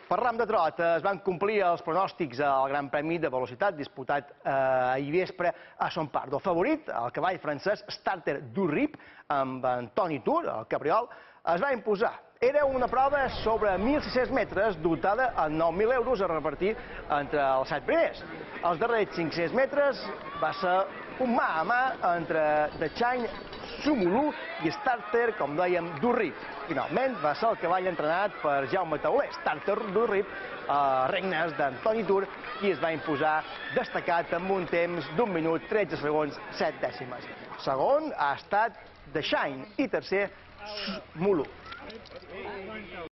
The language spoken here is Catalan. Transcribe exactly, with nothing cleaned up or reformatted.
Parlam de trot, es van complir els pronòstics al Gran Premi de Velocitat disputat ahir vespre a Son Pardo. Favorit, el cavall francès Starter du Rip, amb Antoni Tour, el cabriol, es va imposar. Era una prova sobre mil sis-cents metres dotada amb nou mil euros a repartir entre els set primers. Els darrers cinc-cents metres va ser un mà a mà entre De Chagny, Sumulu i Starter, com dèiem, du Rip. Finalment va ser el cavall entrenat per Jaume Tauler, Starter du Rip, a regnes d'Antoni Tour, qui es va imposar destacat amb un temps d'un minut, tretze segons, set dècimes. Segon ha estat De Chagny i tercer, Sumulu.